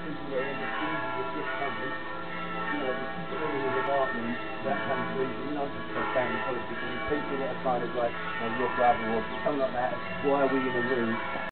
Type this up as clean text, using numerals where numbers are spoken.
people that are in the ship company, you know, the people in the apartment, that kind of reason, you know, just for family politics, and people that are kind of like, you know, your brother or something like that, why are we in a room